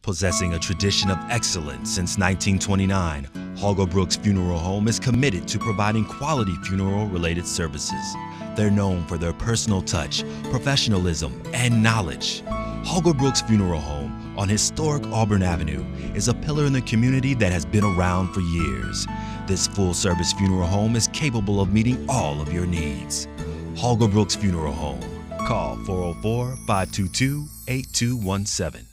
Possessing a tradition of excellence since 1929, Haugabrooks Funeral Home is committed to providing quality funeral-related services. They're known for their personal touch, professionalism, and knowledge. Haugabrooks Funeral Home on historic Auburn Avenue is a pillar in the community that has been around for years. This full-service funeral home is capable of meeting all of your needs. Haugabrooks Funeral Home. Call 404-522-8217.